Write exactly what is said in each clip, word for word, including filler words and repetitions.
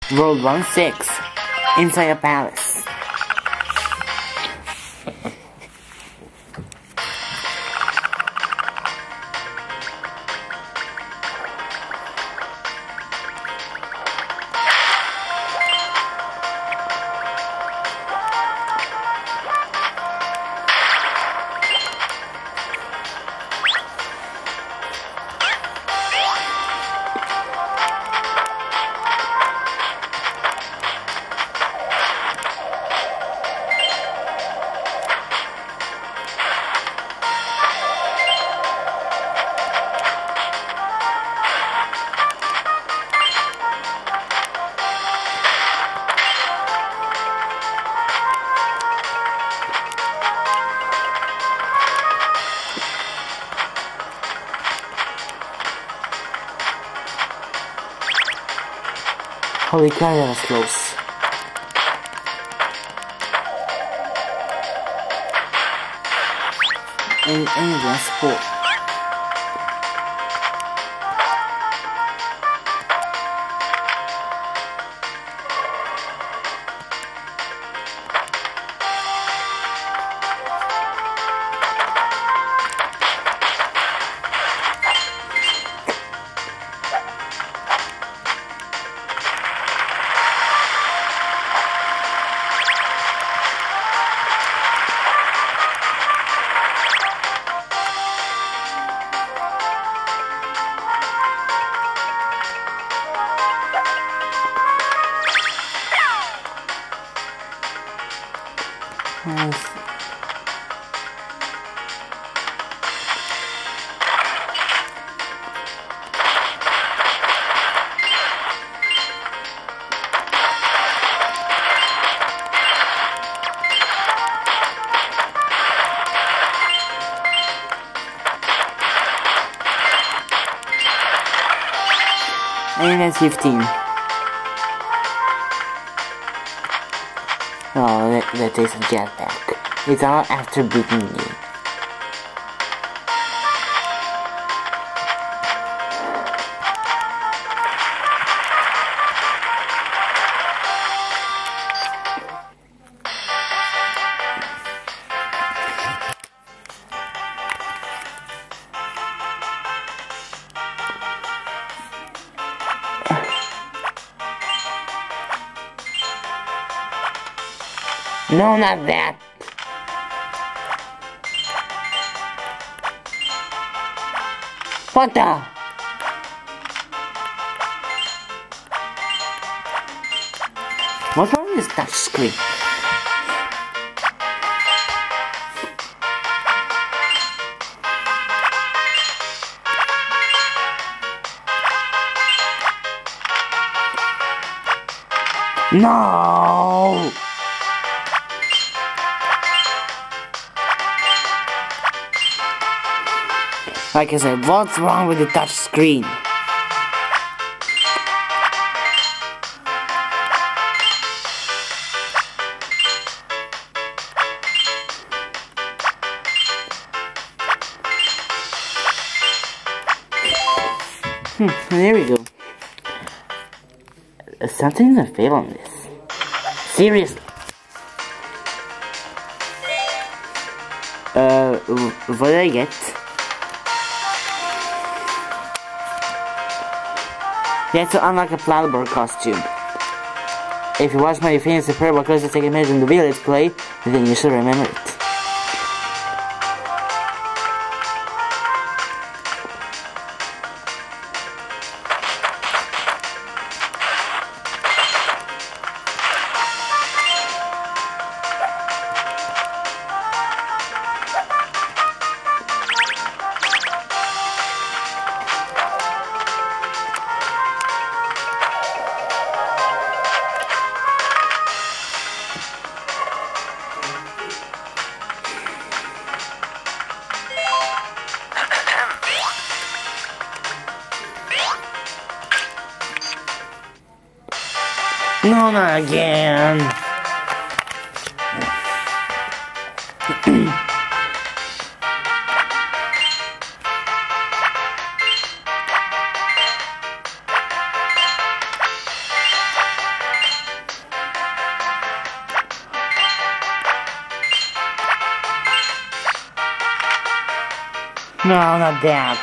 World one six. Inside a palace. Holy cow, that was close. And, and that's four. Nice. And that's fifteen. Oh, that, that takes a jetpack. It's all after beating you. No, not that. What the? What's wrong with this touch screen? No! Like I said, what's wrong with the touch screen? Hmm, there we go. Something's gonna fail on this. Seriously. Uh, what did I get? That's to unlock a Platypus costume. If you watch my famous superb closely take image in the video let's play, then you should remember it. No, not again. No, not that.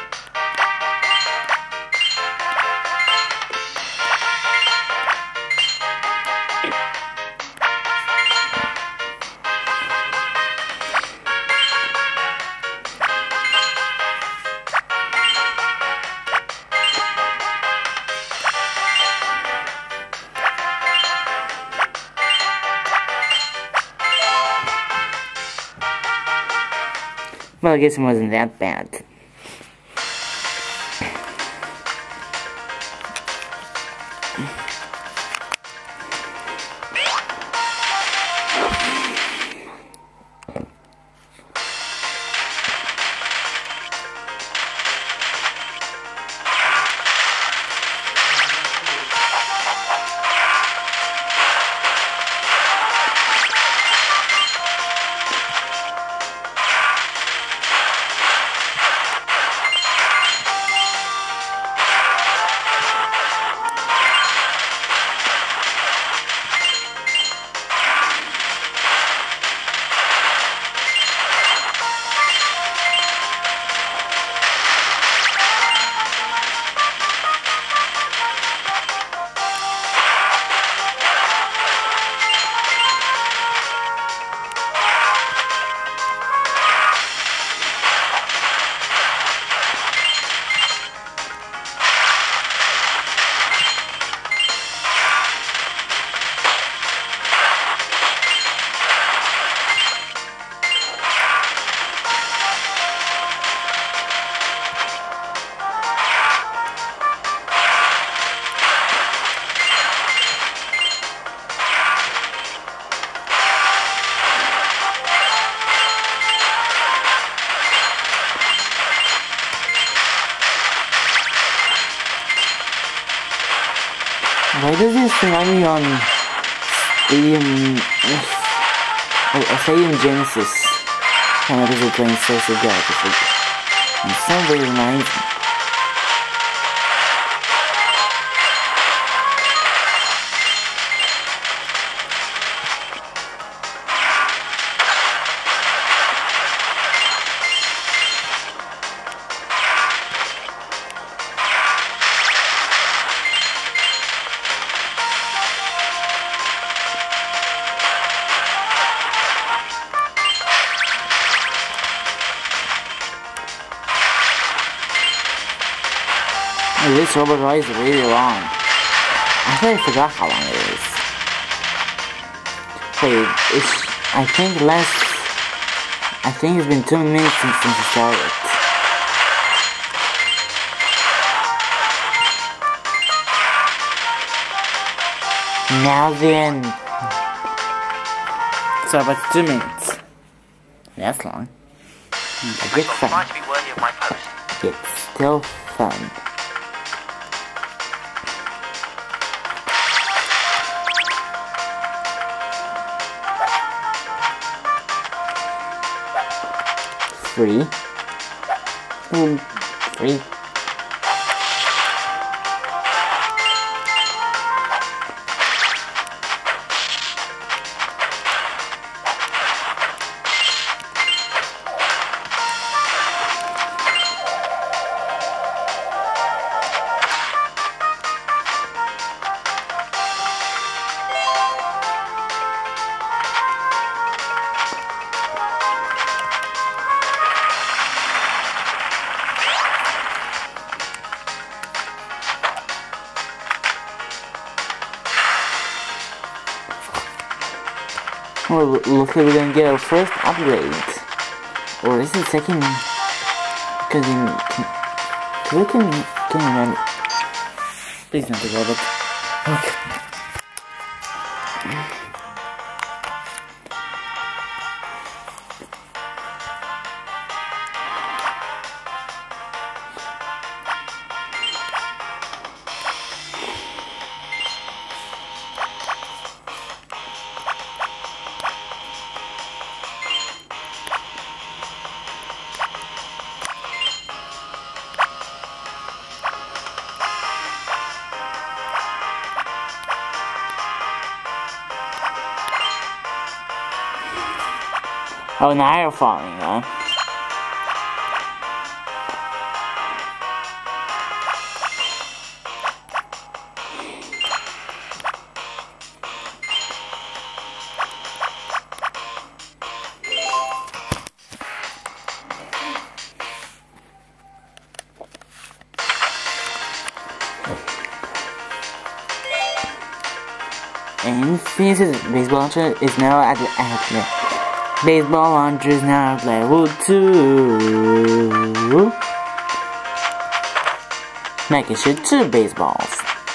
Well, I guess it wasn't that bad. Why does this remind me on Stadium, oh, Stadium Genesis? When I was playing so so good, it's like, in some way it reminds me. This robot ride is really long. I think I forgot how long it is. Wait, it's, I think less, I think it's been two minutes since, since I started. Now then. So about two minutes. That's long. A bit fun. It's still fun. Three. Ooh, three. Well, looks like we're gonna get our first upgrade. Or is it second? Because in... Can, can, can remember... Please don't think about it. Okay. Oh, now you're falling, huh? And finishes. Baseball launcher is now at the outlet. Baseball launcher is now at level two. Making sure two baseballs.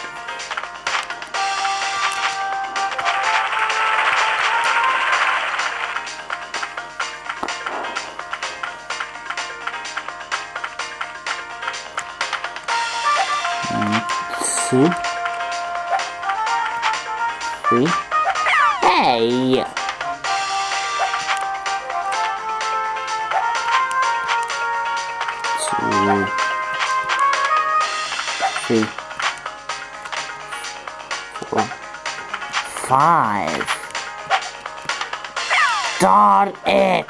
Two, three. Hey! Two, three, four, five. Darn it!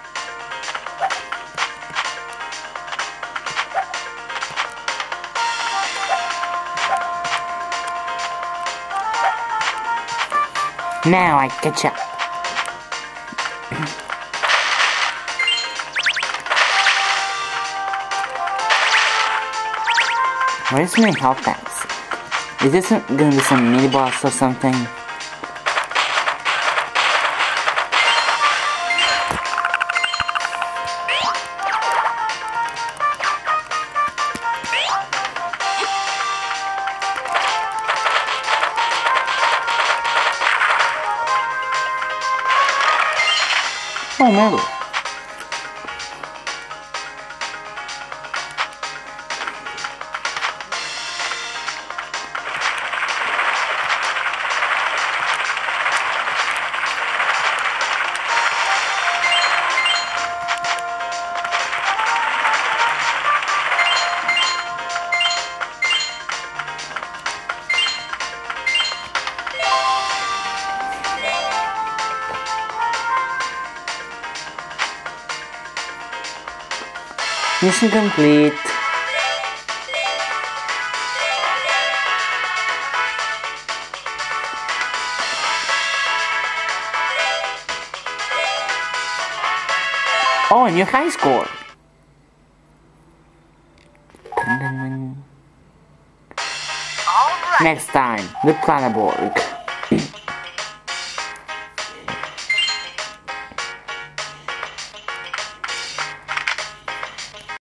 Now I catch up. Where's my health packs? Is this gonna be some mini boss or something? Oh, medal. Mission complete. Oh, and your high score. Next time, the Planet Borg.